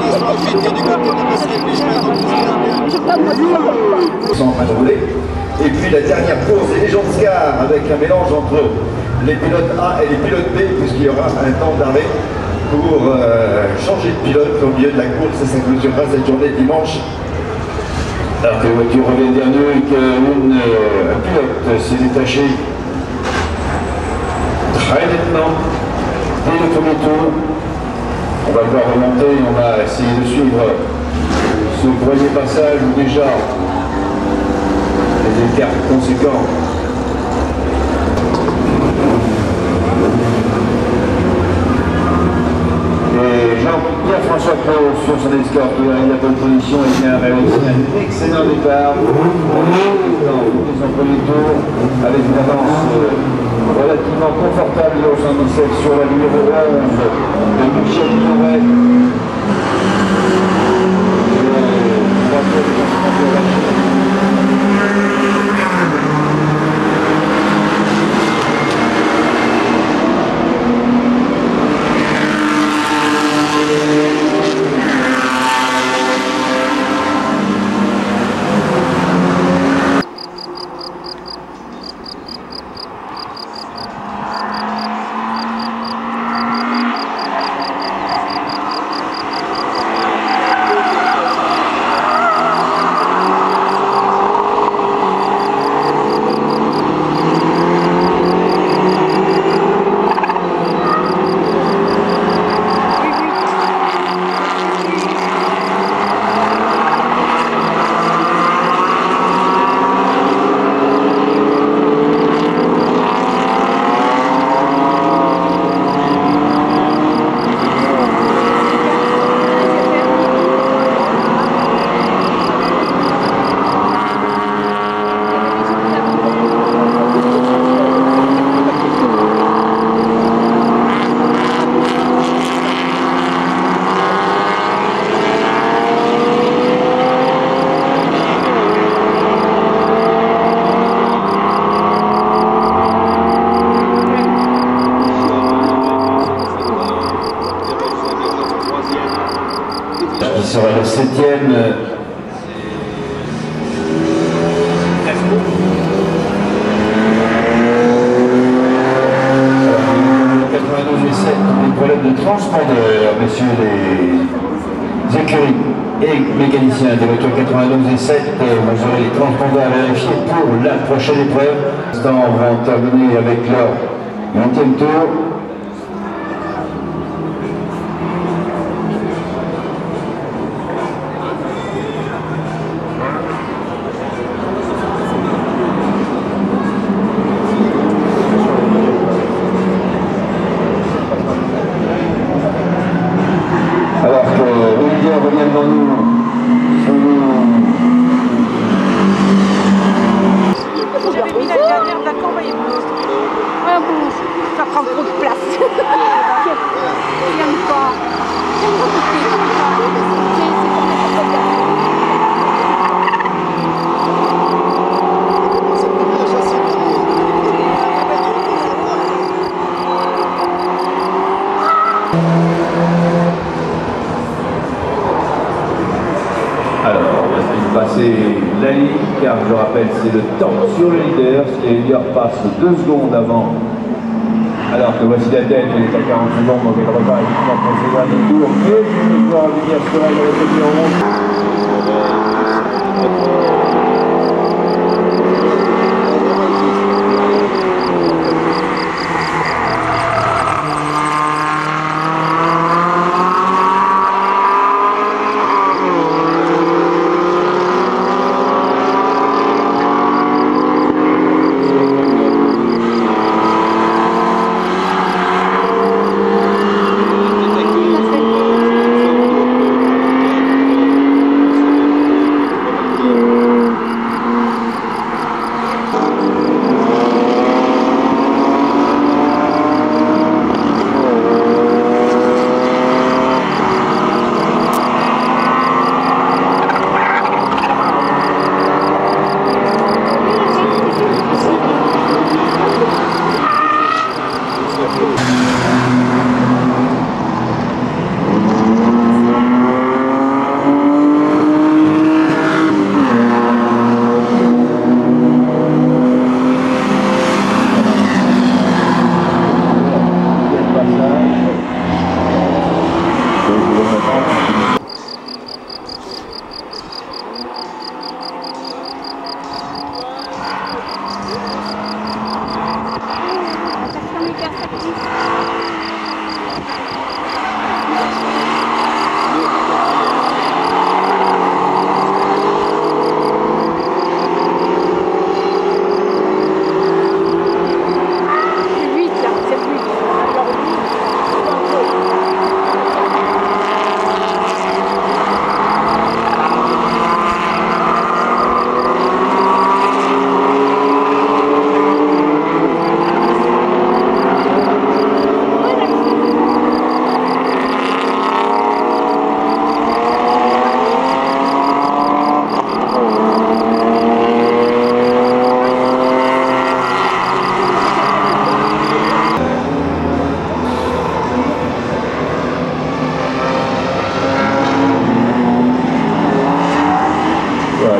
sont en train de rouler. Et puis la dernière course des Légions de Scar avec un mélange entre les pilotes A et les pilotes B, puisqu'il y aura un temps d'arrêt pour changer de pilote au milieu de la course, et ça clôturera cette journée de dimanche. Alors que la voiture revient dernier et qu'un pilote s'est détaché très nettement dès le premier tour. On va le voir remonter, on va essayer de suivre ce premier passage où déjà les écarts conséquents. Et Jean-Pierre-François Claude sur son escorte qui arrive à la bonne position et bien réussi un excellent départ dans son premier tour avec une avance relativement confortable au 117 sur la numéro 11 de Michel Tourret. Qui sera le 7e. Des problèmes de transpondeur, messieurs les écuries et mécaniciens des voitures 92 et 7, vous aurez les transpondeurs à vérifier pour la prochaine épreuve. On va terminer avec leur 8e tour. Alors que Olivier revient devant nous. J'avais mis la dernière, d'accord, voyez-vous. Ah bon, ça prend trop de place. J'aime pas. J'aime pas goûter comme ça. Alors, on va passer la ligne, car je rappelle, c'est le temps sur le leader. Les leaders passent 2 secondes avant. Alors que voici la tête, elle est à 40 secondes, donc elle repart effectivement pour ses derniers tours. Et je vais voir venir sur elle avec le numéro 11.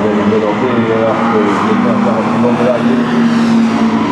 avait développé alors qu'il était encore un petit bon de l'arrivée.